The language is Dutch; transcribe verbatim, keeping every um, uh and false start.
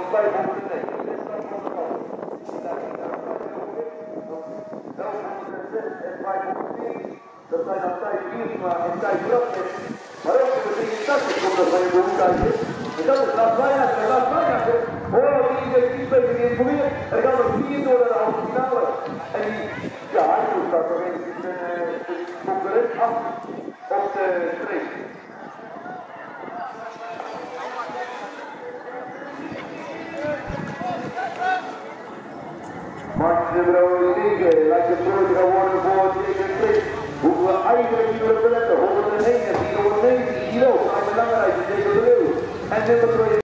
vijfhonderdnegen. Dit is dan van de kant. en vijfhonderdveertien. Dat zijn dan Thijs Wiersma en Thijs Radkens. Maar ook de drieëntachtig komt dat van je behoeftijd. En dat is Lars Wijnakker. En Lars Wijnakker, hoor, die is iets beter geïnformeerd. Er gaan nog vier door naar de halve finale. En die, ja, hij doet dat nog eventjes een concurrent af op de streep. Max de Brouwer negen, lijkt het groot te gaan worden voor het streep. Hoeven we eigenlijk niet willen beletten, honderdnegen, vierhonderdnegen kilo, aan de belangrijke tegen de leeuw. En nummer twee.